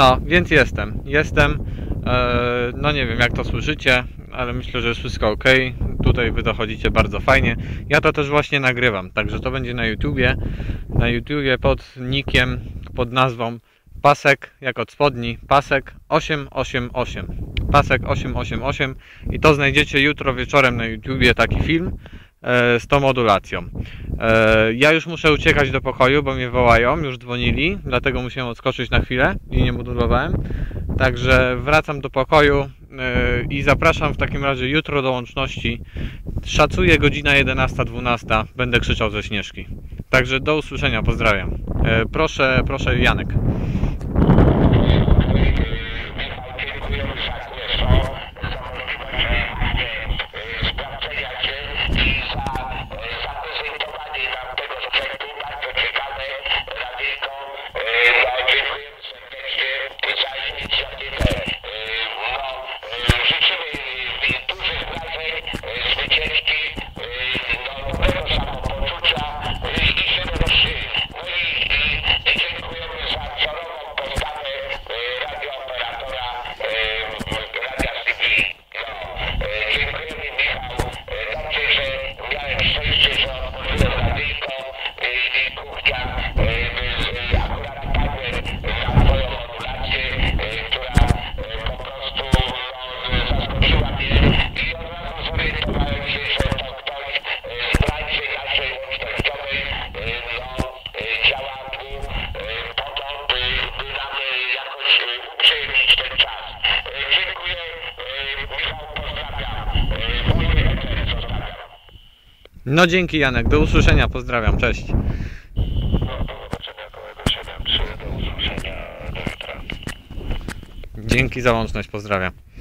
No, więc jestem, no nie wiem jak to słyszycie, ale myślę, że jest wszystko ok. Tutaj wy dochodzicie bardzo fajnie. Ja to też właśnie nagrywam, także to będzie na YouTubie pod nickiem, pod nazwą Pasek, jak od spodni, Pasek 888. Pasek 888 i to znajdziecie jutro wieczorem na YouTubie, taki film z tą modulacją. Ja już muszę uciekać do pokoju, bo mnie wołają, już dzwonili, dlatego musiałem odskoczyć na chwilę i nie modulowałem. Także wracam do pokoju i zapraszam w takim razie jutro do łączności. Szacuję godzina 11-12, będę krzyczał ze Śnieżki. Także do usłyszenia, pozdrawiam. Proszę Janek. No dzięki Janek, do usłyszenia, pozdrawiam, cześć. Do zobaczenia kołego 7-3, do usłyszenia do jutra. Dzięki za łączność, pozdrawiam.